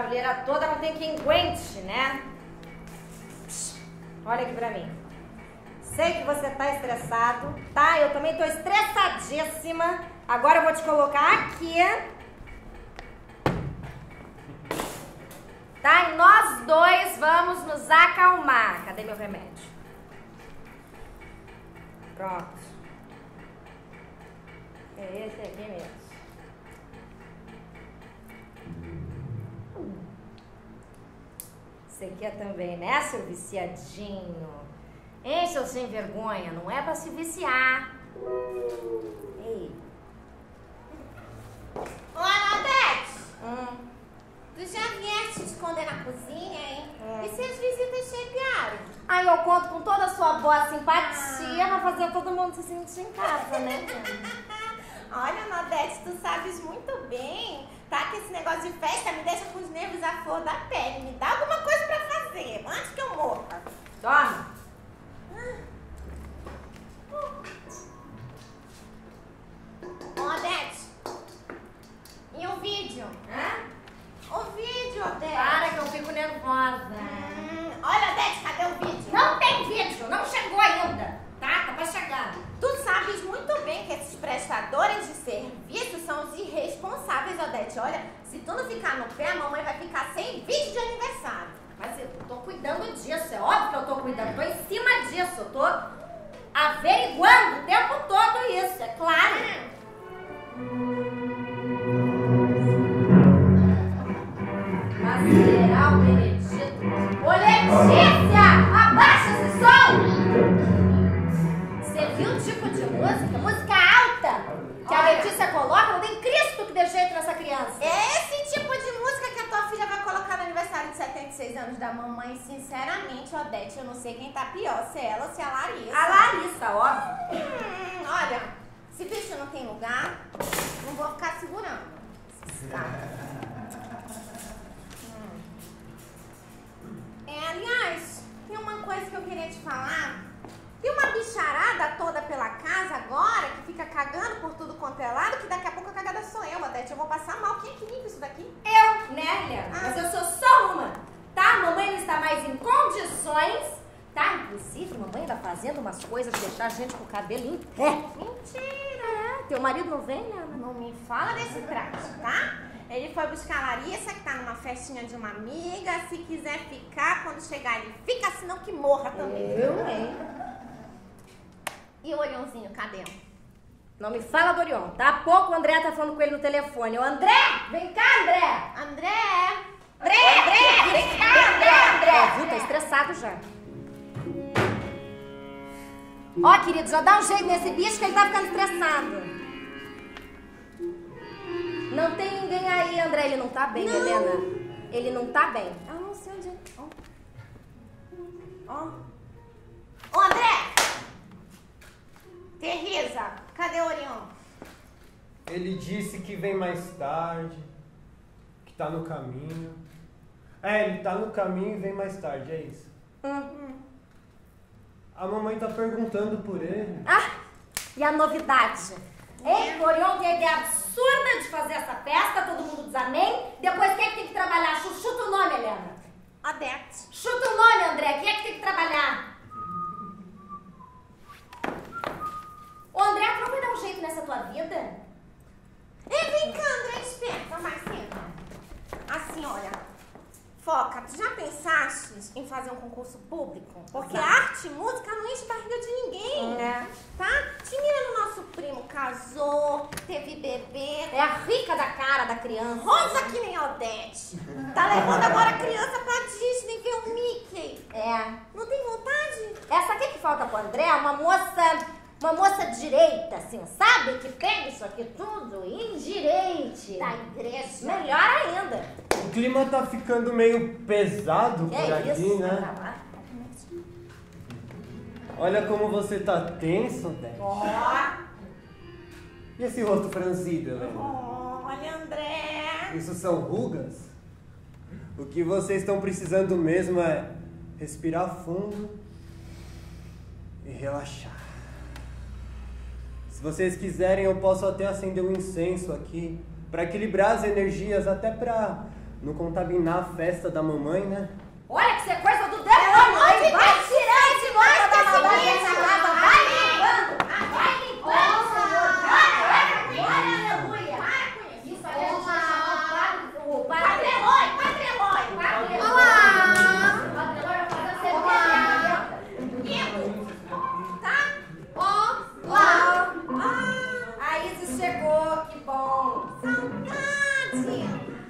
barulheira toda, não tem quem aguente, né? Olha aqui pra mim. Sei que você tá estressado, tá? Eu também tô estressadíssima. Agora eu vou te colocar aqui. Tá? E nós dois vamos nos acalmar. Cadê meu remédio? Pronto. É esse aqui mesmo. Você quer também, né, seu viciadinho? Hein, seu sem vergonha? Não é pra se viciar. Ei. Olá, Odete! Tu já vieste te esconder na cozinha, hein? E se as visitas chegaram? Aí eu conto com toda a sua boa simpatia pra fazer todo mundo se sentir em casa, né? Olha, Odete, tu sabes muito bem, tá? Que esse negócio de festa me deixa com os nervos à flor da pele. Me dá alguma coisa pra fazer, antes que eu morra. Toma. Odete, e o vídeo? O vídeo, Odete. Para que eu fico nervosa. Olha, Odete, cadê o vídeo? Não tem vídeo, não chegou ainda. Tá pra chegar. Tu sabes muito bem que esses prestadores de serviço são os irresponsáveis, Odete. Olha, se tu não ficar no pé, a mamãe vai ficar sem vídeo de aniversário. Mas eu tô cuidando disso, é óbvio que eu tô cuidando. Tô em cima disso, eu tô averiguando o tempo todo isso, é claro. Maceral Benedito. Ô, Letícia! Abaixa esse som! Você viu o tipo de música? Música alta! Que a Letícia coloca? Não tem Cristo que dê jeito nessa criança. É esse tipo de música que a tua filha vai colocar no aniversário de 76 anos da mamãe. Sinceramente, Odete, eu não sei quem tá pior, se é ela ou se é a Larissa. A Larissa, óbvio. Olha, se bicho não tem lugar, não vou ficar segurando. Aliás, tem uma coisa que eu queria te falar. Tem uma bicharada toda pela casa agora que fica cagando por tudo quanto é lado, que daqui a pouco a cagada sou eu, Odete. Eu vou passar mal. Quem é que limpa isso daqui? Eu, né, Helena? Mas eu sou só uma, tá? Mamãe não está mais em condições, tá? Inclusive, mamãe tá fazendo umas coisas de deixar a gente com o cabelo em pé. Mentira! É, teu marido não vem, Helena? Não me fala desse traste, tá? Ele foi buscar a Larissa, que tá numa festinha de uma amiga. Se quiser ficar, quando chegar ele fica, senão que morra também. Eu, hein? E o Orionzinho, cadê? Não me fala do Orion, tá? Há pouco o André tá falando com ele no telefone. Ô, André! Vem cá, André! André! Vem cá, André! Viu? Tá estressado já. Ó, querido, já dá um jeito nesse bicho que ele tá ficando estressado. Não tem ninguém aí, André. Ele não tá bem, não. Helena. Ele não tá bem. Eu não sei onde é. Ô, André! Teresa, cadê o Orion? Ele disse que vem mais tarde, que tá no caminho. É, ele tá no caminho e vem mais tarde, é isso. A mamãe tá perguntando por ele. Ah, e a novidade? Hein? O Orion tem a ideia absurda de fazer essa festa, todo mundo diz amém. Depois quem é que tem que trabalhar? Chuta o nome, Helena. Odete. Chuta o nome, André. Quem é que tem que trabalhar? Ô, André, tu não vai dar um jeito nessa tua vida? Vem cá, André, desperta, Marcelo. Assim, olha, foca, tu já pensaste em fazer um concurso público? Porque arte e música não enche barriga de ninguém, tá? Tinha no nosso primo casou, teve bebê. É a rica da cara da criança. Rosa que nem a Odete. Tá levando agora a criança pra Disney ver o Mickey. É. Não tem vontade? Essa aqui que falta pro André é uma moça direita, assim, sabe? Que pega isso aqui tudo e endireite. Da igreja. Melhor ainda. O clima tá ficando meio pesado Que por aqui, isso? Vai né? pra lá. Olha como você tá tenso, Dé. E esse rosto franzido, Helena? Olha, André. Isso são rugas? O que vocês estão precisando mesmo é respirar fundo e relaxar. Se vocês quiserem, eu posso até acender um incenso aqui para equilibrar as energias, até para não contaminar a festa da mamãe, né? Olha que isso é coisa do demônio! Vai tirar esse moço da maldade dessa casa! Vai limpando! Vai limpando, Senhor! Glória, aleluia! Isso aí a gente vai chamar o Padre Eloy! Padre Eloy! Padre Eloy! Olá! O Padre Eloy vai fazer você tá? Olá! A Isis chegou, que bom! Saudade!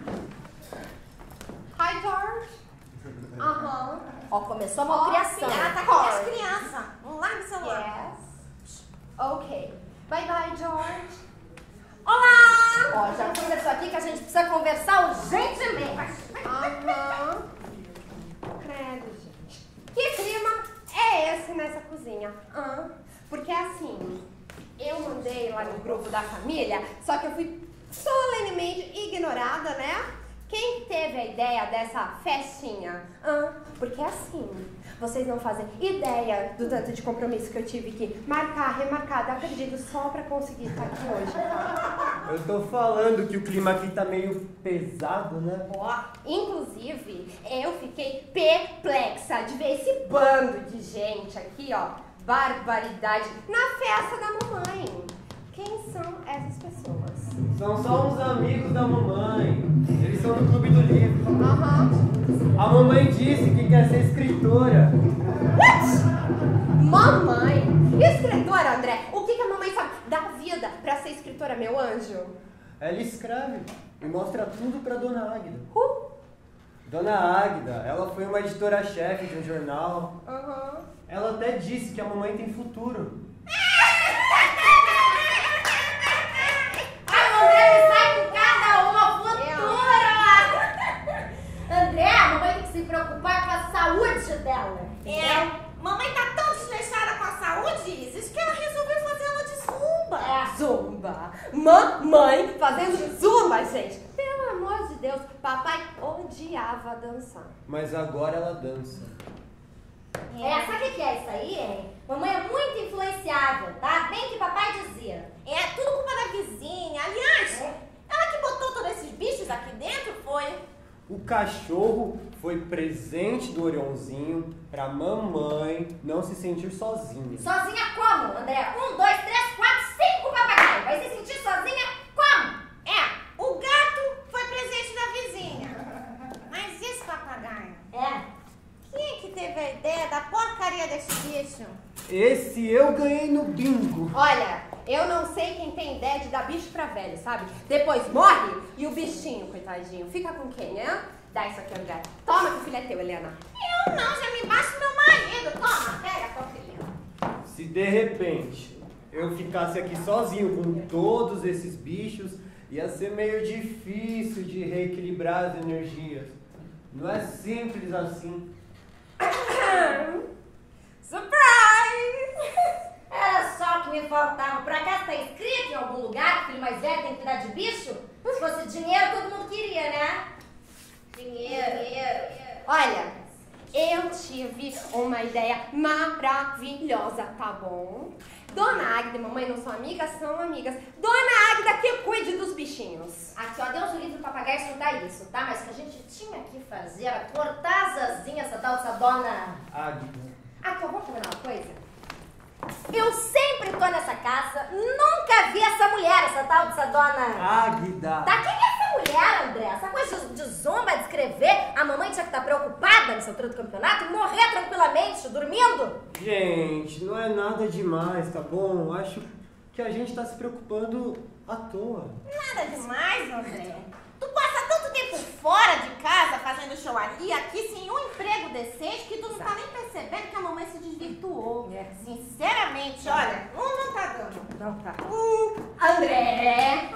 Hi, George. Aham. Ó, começou a malcriação. Ela tá com as crianças. Não larga o celular. Yes. Ok. Bye, bye, George. Olá! Ó, já começou aqui que a gente precisa conversar urgentemente. Aham. Credo, gente. Que clima é esse nessa cozinha? Porque assim, eu mandei lá no grupo da família, só que eu fui solenemente ignorada, né? Quem teve a ideia dessa festinha? Porque assim, vocês não fazem ideia do tanto de compromisso que eu tive que marcar, remarcar, acredito, só pra conseguir estar aqui hoje, tá? Eu tô falando que o clima aqui tá meio pesado, né? Ó, inclusive, eu fiquei perplexa de ver esse bando de gente aqui, ó, barbaridade, na festa da mamãe. Quem são essas pessoas? São só uns amigos da mamãe. Eles são do Clube do Livro. A mamãe disse que quer ser escritora. What? Mamãe? Escritora, André? O que a mamãe sabe da vida pra ser escritora, meu anjo? Ela escreve e mostra tudo pra Dona Águida. Dona Águida, ela foi uma editora-chefe de um jornal. Ela até disse que a mamãe tem futuro. Se preocupar com a saúde dela. Mamãe tá tão desleixada com a saúde, Isis, que ela resolveu fazer aula de zumba. Zumba. Mamãe fazendo zumba, gente. Pelo amor de Deus, papai odiava dançar. Mas agora ela dança. Sabe o que é isso aí, hein? Mamãe é muito influenciável, tá? Bem que papai dizia. Tudo culpa da vizinha. Aliás, ela que botou todos esses bichos aqui dentro, foi... O cachorro foi presente do Orionzinho pra mamãe não se sentir sozinha. Sozinha como, André? 1, 2, 3, 4, 5 papagaios. Vai se sentir sozinha como? O gato foi presente da vizinha. Mas esse papagaio? Quem é que teve a ideia da porcaria desse bicho? Esse eu ganhei no bingo. Olha, eu não sei quem tem ideia de dar bicho pra velho, sabe? Depois morre e o bichinho, coitadinho, fica com quem, né? Dá isso aqui, André. Toma que o filho é teu, Helena. Eu não, já me baixa meu marido. Toma, pega tua filha. Se de repente eu ficasse aqui sozinho com todos esses bichos, ia ser meio difícil de reequilibrar as energias. Não é simples assim. Surprise! Era só o que me faltava. Por acaso tá escrito em algum lugar que o filho mais velho tem que cuidar de bicho? Se fosse dinheiro, todo mundo queria, né? Dinheiro. Olha, eu tive uma ideia maravilhosa, tá bom? Dona Águida e mamãe não são amigas? São amigas. Dona Águida que cuide dos bichinhos. Aqui, ó, Deus o livre do papagaio escutar isso, tá? Mas o que a gente tinha que fazer era cortar as asinhas dessa dona Águida. Aqui, ó, vamos combinar uma coisa? Eu sempre tô nessa casa, nunca vi essa mulher, essa tal dessa dona... Águida. Tá, quem é essa mulher, André? Essa coisa de zomba, de escrever, a mamãe tinha que estar preocupada nessa altura do campeonato e morrer tranquilamente, dormindo. Gente, não é nada demais, tá bom? Acho que a gente tá se preocupando à toa. Nada demais, André. Tu passa tanto tempo fora de casa fazendo show ali, aqui, sem um emprego decente, que tu não tá nem percebendo que a mamãe se desvirtuou. Sinceramente, olha, não tá dando. Não tá. André,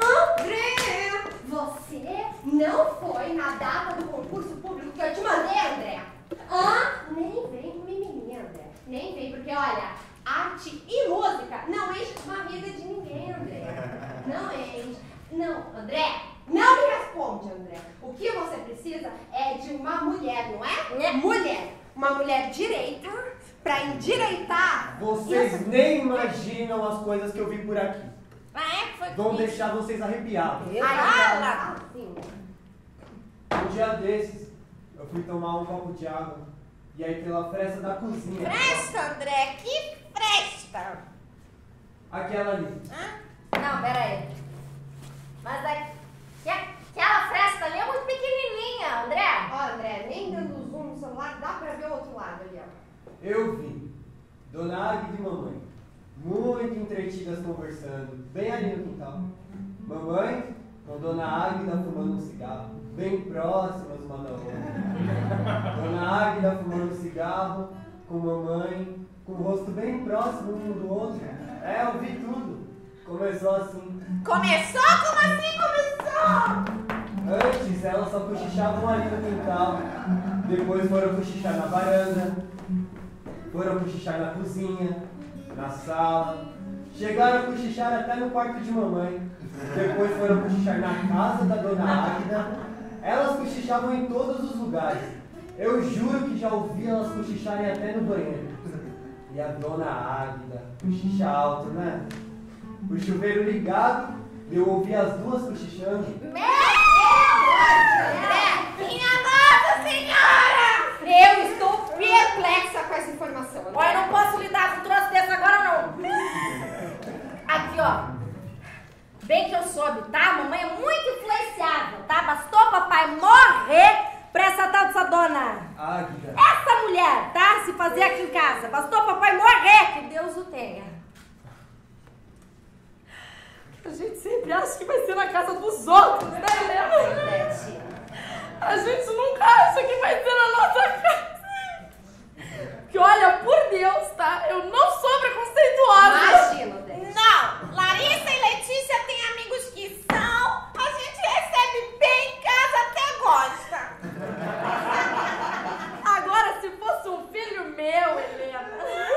você não foi na data do concurso público que eu te mandei, André. Nem vem com mimimi, André. Nem vem, porque olha, arte e música não enche barriga de ninguém, André. Não enche. Não, André, não me responde, André. O que você precisa é de uma mulher, não é? Mulher. Uma mulher direita pra endireitar. Vocês nem imaginam as coisas que eu vi por aqui. Foi Vão deixar vocês arrepiados. Sim. Um dia desses, eu fui tomar um copo de água. E aí pela fresta da cozinha. Fresta, André, que fresta? Aquela ali. Hã? Não, pera aí. Mas aquela fresta ali é muito pequenininha, André. Ó, André, nem dando zoom no celular, dá pra ver o outro lado ali, ó. Eu vi Dona Águida e mamãe, muito entretidas conversando, bem ali no quintal. Mamãe com Dona Águida fumando um cigarro, bem próximas uma da outra. Dona Águida fumando um cigarro, com mamãe, com o rosto bem próximo um do outro. Eu vi tudo. Começou assim. Começou? Como assim começou? Antes elas só cochichavam ali no quintal, depois foram cochichar na varanda, foram cochichar na cozinha, na sala, chegaram a cochichar até no quarto de mamãe, depois foram cochichar na casa da Dona Águida. Elas cochichavam em todos os lugares. Eu juro que já ouvi elas cochicharem até no banheiro. E a Dona Águida cochicha alto, né? O chuveiro ligado, eu ouvi as duas cochichando. Meu Deus! Minha Nossa Senhora! Eu estou perplexa com essa informação. André. Olha, eu não posso lidar com um troço desse agora, não. Aqui, ó. Bem que eu soube, tá? A mamãe é muito influenciável, tá? Bastou o papai morrer pra essa tal dessa dona. Águida. Essa mulher, tá? Se fazer aqui em casa. Bastou o papai morrer. Que Deus o tenha. A gente sempre acha que vai ser na casa dos outros, né, Helena? A gente nunca acha que vai ser na nossa casa. Que olha, por Deus, tá? Eu não sou preconceituosa. Imagina, André. Não, Larissa e Letícia têm amigos que são. A gente recebe bem em casa, até gosta. Agora, se fosse um filho meu, Helena,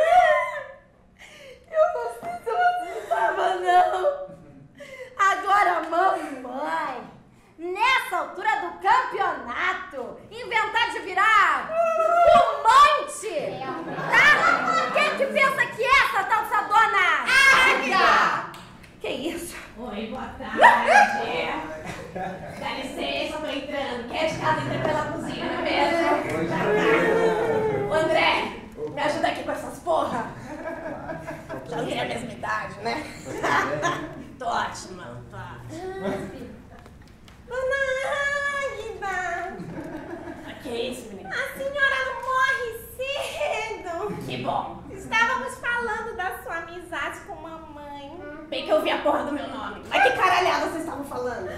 eu não sei se eu aceitava, não. Agora, mamãe, nessa altura do campeonato, inventar de virar fumante, tá? Quem que pensa que é essa tal dessa dona Águida? Que isso? Oi, boa tarde. Dá licença, tô entrando. Quem é de casa entra pela cozinha, não é mesmo? Ô, André, me ajuda aqui com essas porra. Já tem a mesma idade, né? Tô ótima, tô ótima. Dona Águida, Que é isso, menina? a senhora não morre cedo. Que bom. Estávamos falando da sua amizade com mamãe. Bem que eu vi a porra do meu nome. Mas que caralhada vocês estavam falando?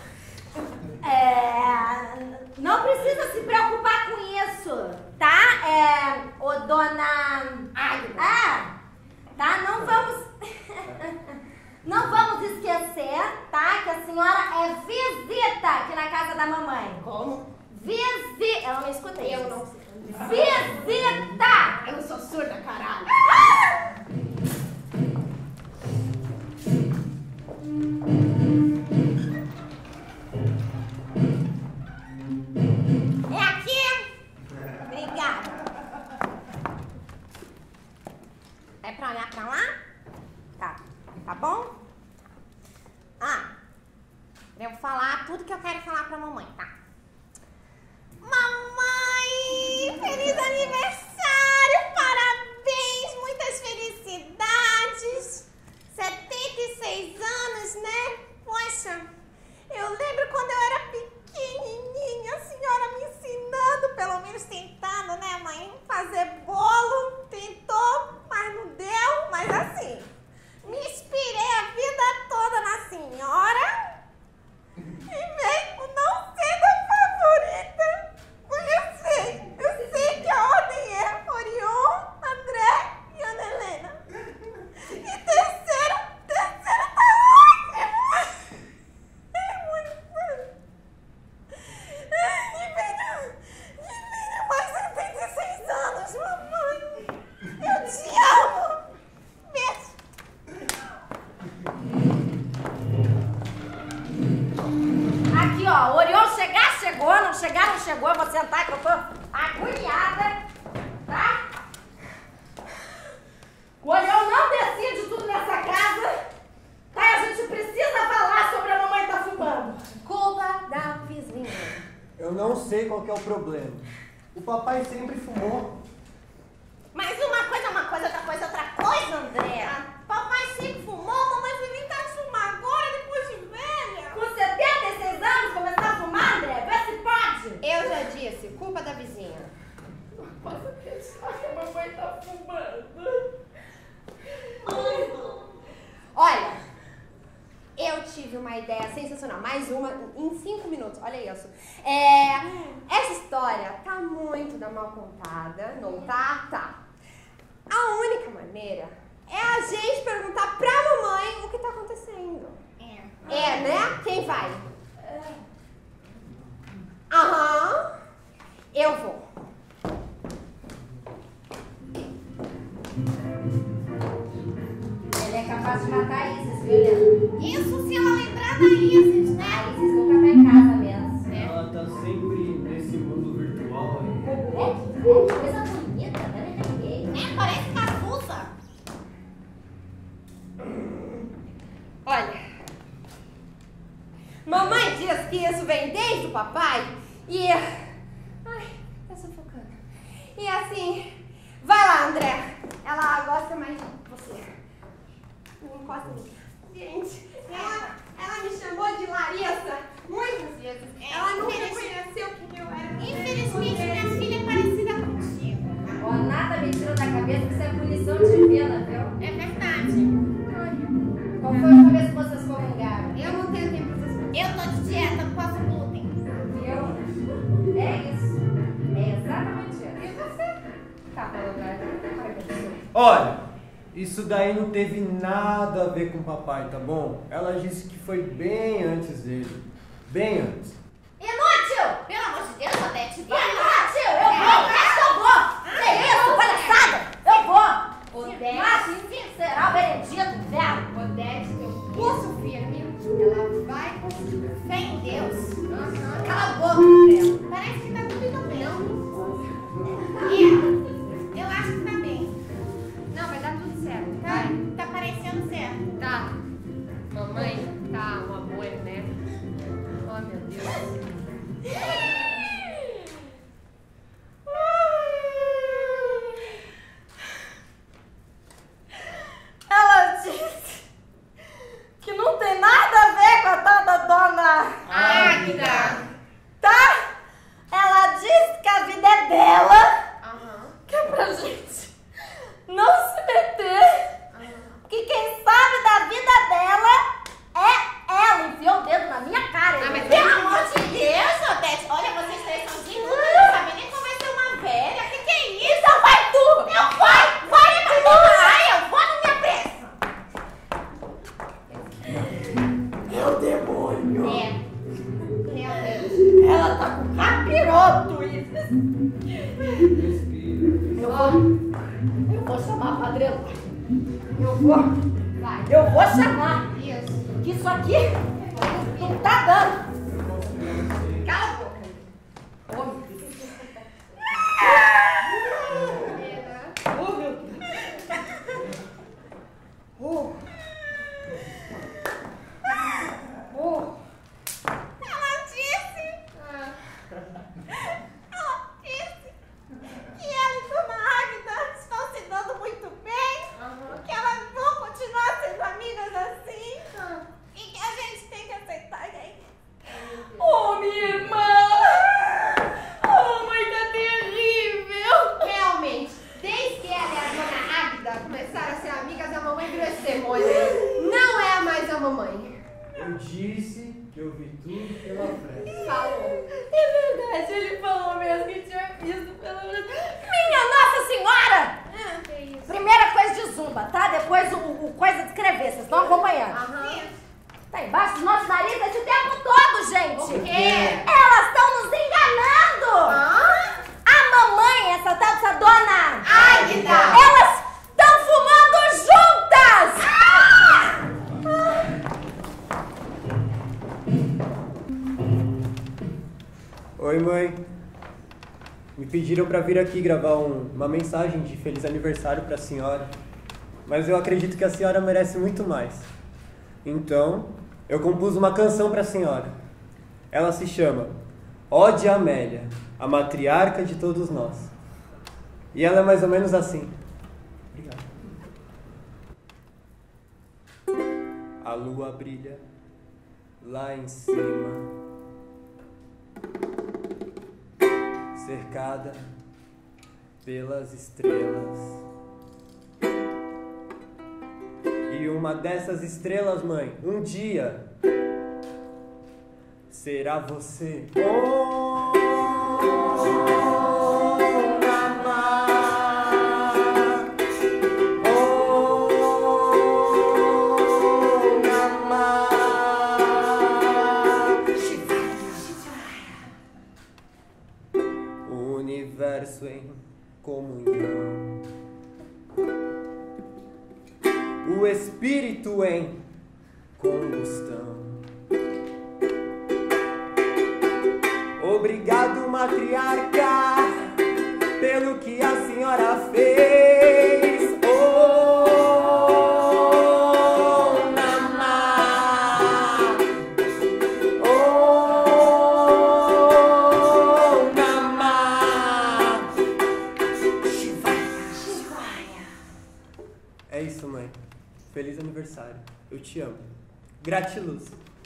Não precisa se preocupar com isso, tá? Ô, dona Águida. Tá? Não vamos... Não vamos esquecer, tá? Que a senhora é visita aqui na casa da mamãe. Como? Visita. Ela não escuta isso. Eu não sei. Visita! Eu não sou surda, caralho. É aqui? Obrigada. É pra olhar pra lá? Tá bom? Eu vou falar tudo que eu quero falar pra mamãe, tá? Mamãe! qual que é o problema. O papai sempre fumou. Mas uma coisa é uma coisa, outra coisa é outra coisa, André. Papai sempre fumou, mamãe foi inventar de fumar agora, depois de velha. Com 76 anos começar a fumar, André? Vê se pode. Eu já disse, culpa da vizinha. Não posso acreditar que a mamãe tá fumando. Olha, eu tive uma ideia sensacional, mais uma em 5 minutos, olha isso. Essa história tá muito da mal contada, não tá? Tá. A única maneira é a gente perguntar pra mamãe o que tá acontecendo. Né? Quem vai? Aham. Eu vou. Ele é capaz de matar a Isis, viu, Leandro? Isso se ela lembrar da Isis, né? A Isis nunca tá em casa mesmo. Ela tá sempre nesse mundo virtual aí. Que coisa bonita, né? Parece cafuça. Olha, mamãe diz que isso vem desde o papai e... Ai, tá sufocando. E assim, vai lá, André. Ela gosta mais de você. Não encosta em mim. Gente, ela me chamou de Larissa muitas vezes. Ela nunca reconheceu quem eu era. Infelizmente, minha filha é parecida contigo. Ó, nada me tirou da cabeça que isso é punição divina, viu? É verdade. Qual foi a última vez que vocês comungaram? Eu não tenho tempo pra essas coisas. Eu tô de dieta, não posso glúten. Viu? É isso. É exatamente isso. E você? Tá falando pra Olha, isso daí não teve nada a ver com o papai, tá bom? Ela disse que foi bem antes dele. Bem antes. Inútil! Pelo amor de Deus, Odete, vai! Inútil! Eu vou! Que isso? Palhaçada! Eu vou! Odete. Mas sim será o benedito, velho! Odete, eu pulso firme. Ela vai conseguir. Fé em Deus. Cala a boca, André. Parece que tá tudo indo bem. Eu acho que tá bem. Não, vai dar tudo certo. Tá parecendo certo. Tá. Mamãe, tá uma boa, né? Oh, meu Deus. Ela disse que não tem nada a ver com a tal da dona Águida. tá? Ela disse que a vida é dela, que é pra gente não se meter, que quem sabe da vida dela é ela. Enfiou o dedo na minha cara. Mas pelo amor de Deus, Odete. Olha, vocês três são de luta, não sabem nem como vai ser uma velha. Que é isso? Então vai tu! Eu vou! Vai, mas não vai! Eu vou na minha pressa! É o demônio! Realmente. Ela tá com capiroto, Isis. Eu vou chamar a padrela. Eu vou chamar. Isso. Que isso aqui não tá dando. Cala a boca. Oh, meu Deus. Oh, meu Deus. Oh. Oh. Ela disse que ela e Dona Águida estão se dando muito bem, que elas vão continuar sendo amigas assim, e que a gente tem que aceitar. E aí, Oh, minha irmã. Oh, mãe, tá terrível. realmente, desde que ela e a Dona Águida começaram a ser amigas, a mamãe virou esse demônio. Não é mais a mamãe. Eu disse que eu vi tudo pela frente. Falou. É verdade, ele falou mesmo que tinha visto pelo menos. Minha Nossa Senhora! Que isso? Primeira coisa de zumba, tá? Depois o coisa de escrever, vocês estão acompanhando. Aham. Tá embaixo dos nossos narizes o tempo todo, gente! O quê? Elas estão nos enganando! Hã? A mamãe, essa tal dessa dona Águida! elas estão fumando juntas! Oi, mãe. Me pediram pra vir aqui gravar uma mensagem de feliz aniversário pra senhora. Mas eu acredito que a senhora merece muito mais. Então, eu compus uma canção pra senhora. Ela se chama Ó de Amélia, a matriarca de todos nós. E ela é mais ou menos assim. Obrigado. A lua brilha lá em cima, cercada pelas estrelas. E uma dessas estrelas, mãe, um dia será você. Oh, Namá. Oh, Namá. O universo em comunhão, o espírito em combustão. Obrigado, matriarca, pelo que a senhora fez. Oh, Namá. Oh, Namá. É isso, mãe. Feliz aniversário. Eu te amo. Gratiluz.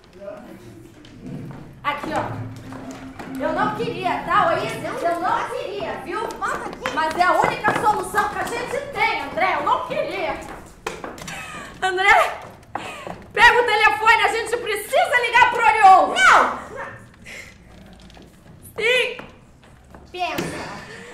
Aqui, ó. Eu não queria, tá, Oís? Eu não queria, viu? Mas é a única solução que a gente tem, André. Eu não queria. André, pega o telefone, a gente precisa ligar pro Orion. Não! Sim. Pensa.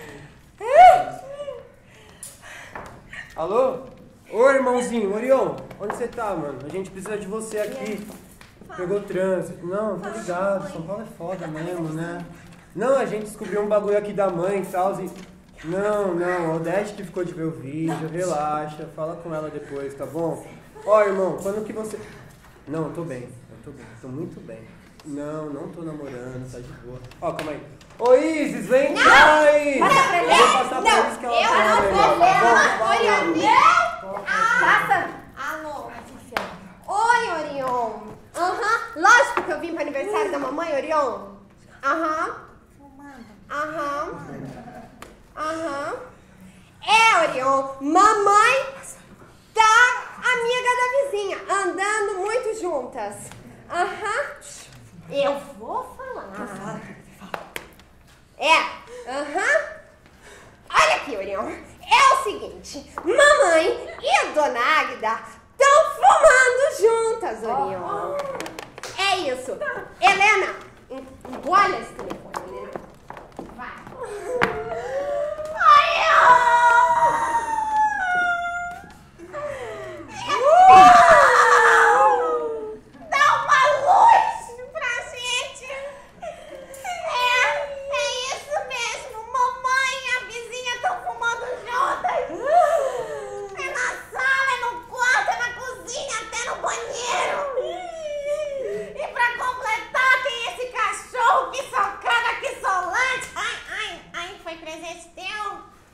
Alô? Ô, irmãozinho, Orion, onde você tá, mano? A gente precisa de você aqui. Pegou trânsito. Não, tá ligado. São Paulo é foda mesmo, né? Não, a gente descobriu um bagulho aqui da mãe e tal. Não, a Odete que ficou de ver o vídeo. Relaxa, fala com ela depois, tá bom? Ó, irmão, quando que você... Não, eu tô bem. Tô muito bem. Não tô namorando, tá de boa. Ó, calma aí. Ô, Isis, vem cá aí! Para pra Eu vou passar pra eles que ela eu tá, não irmão. vou Vamos. Passa. Alô? Oi, Orion. Lógico que eu vim pro aniversário da mamãe, Orion. É, Orion, mamãe tá amiga da vizinha, andando muito juntas. Eu vou falar. Olha aqui, Orion. É o seguinte, mamãe e Dona Águida estão fumando juntas, Orion. É isso. Helena, engole esse telefone, Helena. Vai. Dá uma luz pra gente. É isso mesmo. Mamãe e a vizinha estão fumando juntas. É na sala, é no quarto, é na cozinha, até no banheiro. E pra completar, tem esse cachorro que socana, que solante. Ai, foi presente teu?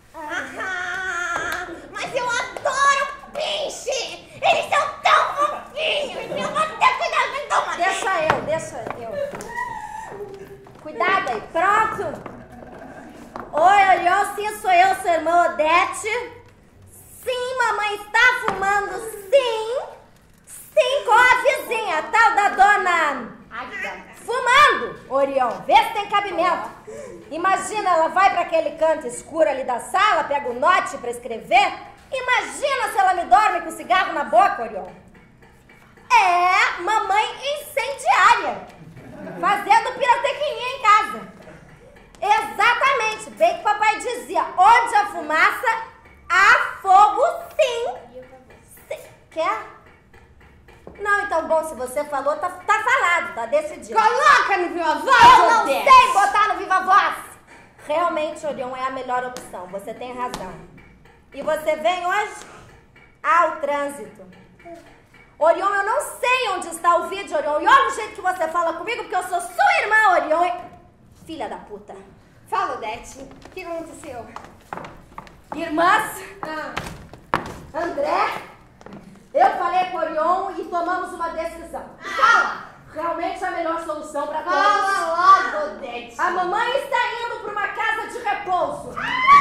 Mas eu adoro pinche. Eles são tão fofinhos. Eu vou ter cuidado, me toma. Deixa eu. Cuidado aí. Pronto. Oi, Orion, sim, sou eu, sua irmã Odete. Sim, mamãe está fumando, sim, com a vizinha, tal da dona fumando, Orion, vê se tem cabimento. Imagina, ela vai para aquele canto escuro ali da sala, pega o note para escrever. Imagina se ela me dorme com o cigarro na boca, Orion. É mamãe incendiária, fazendo pirotecnia em casa. Exatamente, bem que papai dizia, onde a fumaça, há fogo sim. Quer? Não, então bom, se você falou, tá falado, tá decidido. Coloca no Viva Voz, Eu não Odete. sei botar no Viva Voz. Realmente, Orion, é a melhor opção, você tem razão. E você vem hoje ao trânsito. Orion, eu não sei onde está o vídeo, Orion. E olha o jeito que você fala comigo, porque eu sou sua irmã, Orion. Filha da puta. Fala, Odete. O que aconteceu? Irmãs, André, eu falei com o Orion e tomamos uma decisão. Fala! realmente a melhor solução pra todos. Fala logo, Dete. A mamãe está indo pra uma casa de repouso.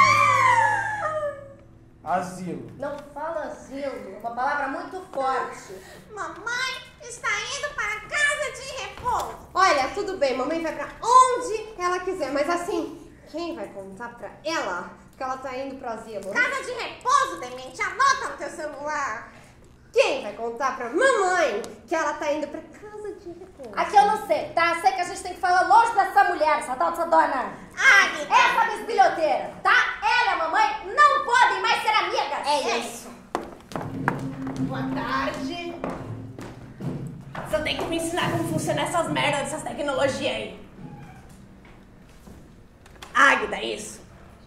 Asilo. Não fala asilo, é uma palavra muito forte. Mamãe está indo para a casa de repouso. Olha, tudo bem, mamãe vai pra onde ela quiser, mas assim, quem vai contar pra ela que ela tá indo pro asilo? Casa de repouso, Demente, anota no teu celular. Quem vai contar pra mamãe que ela tá indo pra casa de repouso? Aqui eu não sei, tá? Sei que a gente tem que falar longe dessa mulher, essa tal dessa dona. Águida. Essa bisbilhoteira, tá? Ela e a mamãe não podem mais ser amigas. É isso. Boa tarde. Você tem que me ensinar como funcionam essas merdas, essas tecnologias aí. Águida, isso.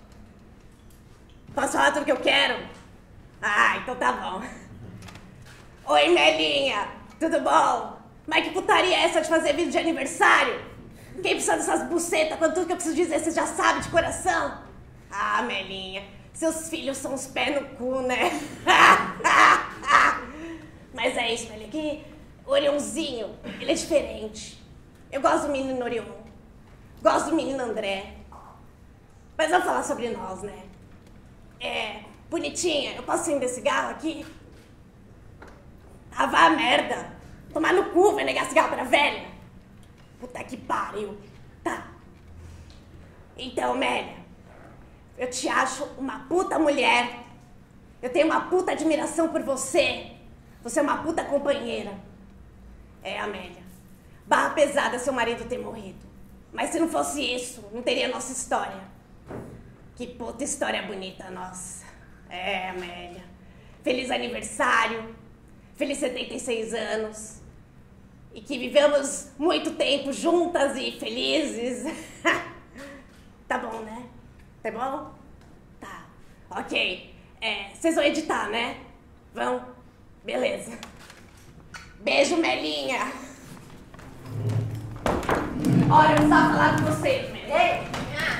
Posso falar tudo que eu quero? Ah, então tá bom. Oi, Melinha. Tudo bom? Mas que putaria é essa de fazer vídeo de aniversário? Quem precisa dessas bucetas quando tudo que eu preciso dizer você já sabe de coração? Ah, Melinha, seus filhos são os pés no cu, né? Mas é isso, Melinha, que o Orionzinho, ele é diferente. Eu gosto do menino Orion, gosto do menino André. Mas vamos falar sobre nós, né? Bonitinha, eu posso acender cigarro aqui? Ah, vá a merda. Tomar no cu, vai negar cigarro pra velha. Puta que pariu. Tá. Então, Amélia, eu te acho uma puta mulher. Eu tenho uma puta admiração por você. Você é uma puta companheira. Amélia. Barra pesada seu marido ter morrido. Mas se não fosse isso, não teria nossa história. Que puta história bonita, nossa. Amélia. Feliz aniversário. Feliz 76 anos. E que vivamos muito tempo juntas e felizes. Tá bom, né? Tá bom? Tá. Ok. Vocês vão editar, né? Vão? Beleza. Beijo, Melinha. Olha, eu precisava falar com vocês, Melinha.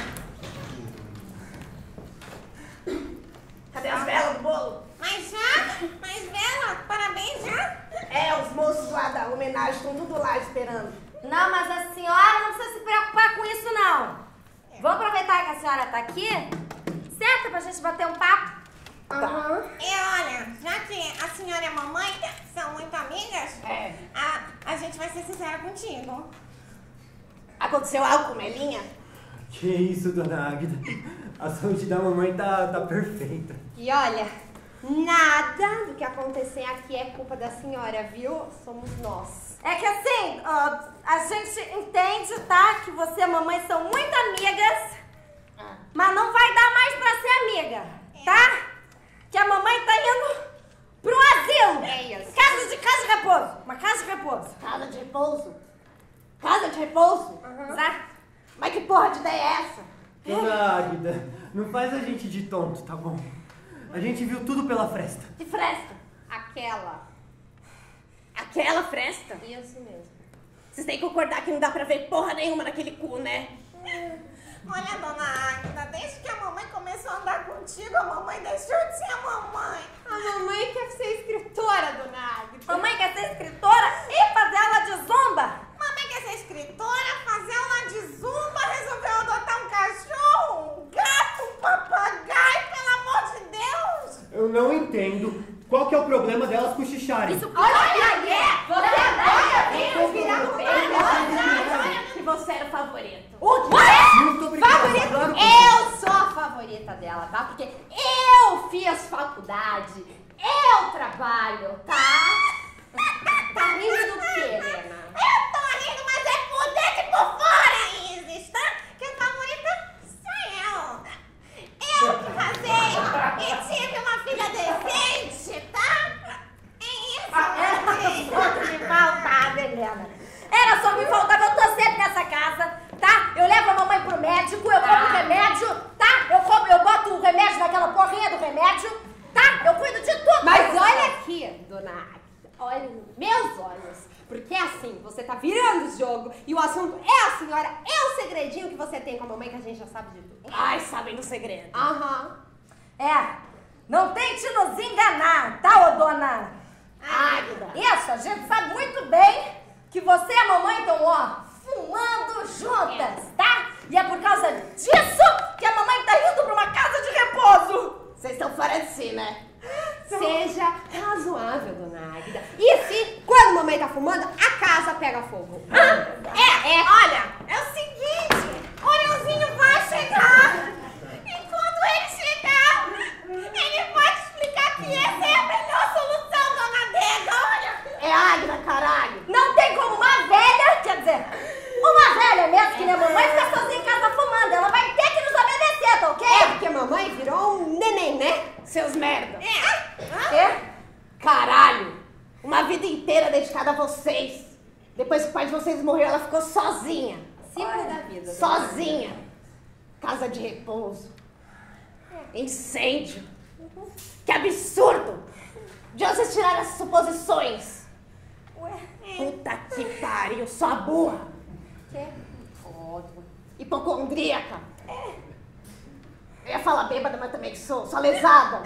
Cadê as velas do bolo? Mas já? Mas vela, parabéns já? Os moços lá da homenagem estão tudo lá esperando. Não, mas a senhora não precisa se preocupar com isso, não. Vamos aproveitar que a senhora tá aqui, certo? Pra gente bater um papo. E olha, já que a senhora e a mamãe são muito amigas, a gente vai ser sincera contigo. Aconteceu algo com Melinha? Que isso, dona Águida. A saúde da mamãe tá perfeita. E olha, nada do que acontecer aqui é culpa da senhora, viu? Somos nós. É que assim, a gente entende, tá? Que você e a mamãe são muito amigas, mas não vai dar mais pra ser amiga, tá? Que a mamãe tá indo pro asilo. É isso. Casa de repouso. Uma casa de repouso. Casa de repouso? Casa de repouso? Tá? Mas que porra de ideia é essa? Dona Águida, não faz a gente de tonto, tá bom? A gente viu tudo pela fresta. Que fresta? Aquela. Aquela fresta? Isso mesmo. Vocês têm que concordar que não dá pra ver porra nenhuma naquele cu, né? Olha, dona Águida, desde que a mamãe começou a andar contigo, a mamãe deixou de ser a mamãe. A mamãe quer ser escritora, dona Águida. Mamãe quer ser escritora e fazer aula de zumba. Mamãe quer ser escritora, fazer aula de zumba, resolveu adotar um cachorro, um gato, um papagaio, pelo amor de Deus. Eu não entendo qual que é o problema delas cochicharem. Que você era o favorito. Muito obrigado. Favorito? Claro que Eu sou a favorita dela, tá? Porque eu fiz faculdade, eu trabalho, tá? Tá rindo do quê, Helena? Eu tô rindo, mas é por dentro e por fora, Isis, tá? Que a favorita sou eu. Eu que casei e tive uma filha decente, tá? É isso, Era só que me faltava, Helena. Era só que me faltava. Eu tô sempre nessa casa, tá? Eu levo a mamãe pro médico, eu compro remédio, tá? Eu boto o remédio naquela porrinha do remédio, tá? Eu cuido de tudo. Mas olha aqui, dona Águida, olha nos meus olhos. Porque assim, você tá virando o jogo e o assunto é a senhora, é o segredinho que você tem com a mamãe que a gente já sabe de tudo. Ai, sabem do segredo. Aham. Não tente nos enganar, tá, ô dona Águida. Isso, a gente sabe muito bem que você e a mamãe estão, ó, fumando juntas, tá? E é por causa disso que a mamãe tá indo pra uma casa de repouso. Vocês estão fora de si, né? Seja razoável, dona Águida. E se, quando a mamãe tá fumando, a casa pega fogo? Olha, é o seguinte, o Leãozinho vai chegar. E quando ele chegar, ele vai te explicar que essa é a melhor solução, dona Adega. Olha. É Águida, caralho. Não tem como uma velha, quer dizer, uma velha mesmo que nem a mamãe ficar sozinha em casa fumando. Ela vai ter que nos obedecer, tá ok? É porque a mamãe virou um neném, né? Seus merda. Quê? Caralho. Uma vida inteira dedicada a vocês. Depois que o pai de vocês morreu, ela ficou sozinha. Ciclo da vida. Sozinha. Casa de repouso. Incêndio. Que absurdo. De onde vocês tiraram essas suposições? Puta que pariu, sua burra. Hipocondríaca. Eu ia falar bêbada, mas também que sou lesada.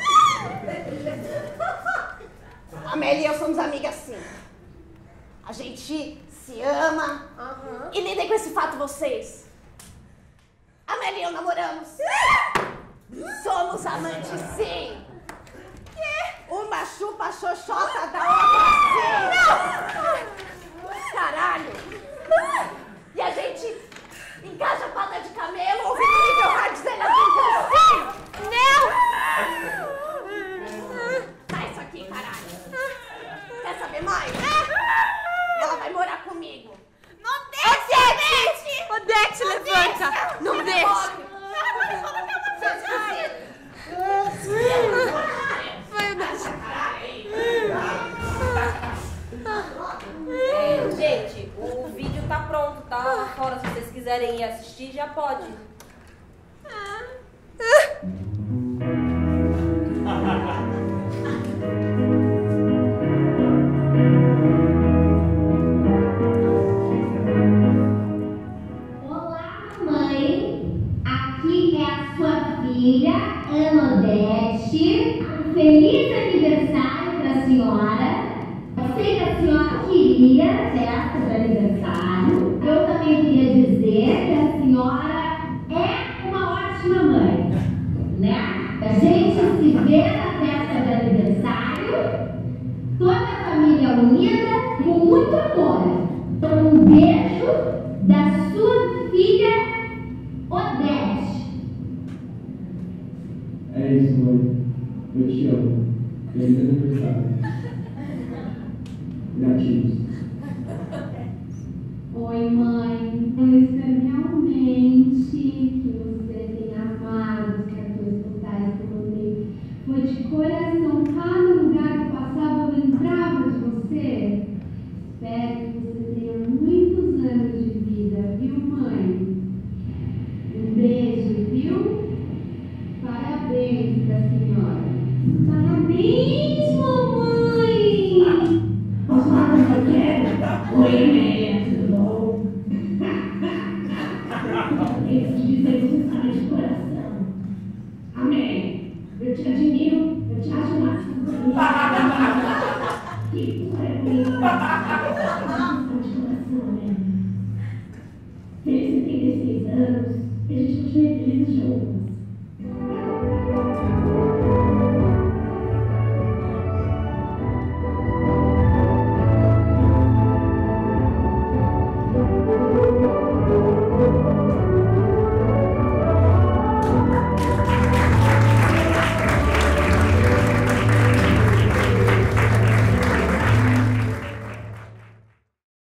A Amélia e eu somos amigas assim. A gente se ama. E lidem com esse fato vocês. A Amélia e eu namoramos. Somos amantes, sim. Uma chupa a xoxota da outra, sim. Caralho. E a gente engaja a pata de camelo ouvindo o nível Radzela do Tá isso aqui, caralho. Quer saber mais? Ela vai morar comigo. Não deixa, Odete, levanta. Não deixa. Gente, o vídeo tá pronto, tá lá fora. Se vocês quiserem ir assistir, já pode. Olá, mamãe. Aqui é a sua filha, Ana Odete. Um feliz aniversário para a senhora. Eu sei que a senhora queria festa de aniversário. Eu também queria dizer que a senhora é uma ótima mãe, né? A gente se vê na festa de aniversário, toda a família unida, com muito amor. Um beijo da sua filha Odete. É isso, mãe. Eu te amo. Feliz aniversário. Gatinhos. Oi, mãe. Eu espero realmente que você tenha amado os cartões postais que eu mandei. Foi de coração. Cada lugar que eu passava, eu lembrava de você. Espero que você tenha muitos anos de vida, viu, mãe? Um beijo, viu? Parabéns pra senhora. Parabéns, mamãe! Posso falar com o que eu quero? Oi, Amélia, tudo bom? Eu te dizer que você sabe de coração. Amélia, eu te admiro, eu te acho máximo. Que você é bonita. Você sabe de coração, né? Feliz 76 anos, e a gente continua feliz junto.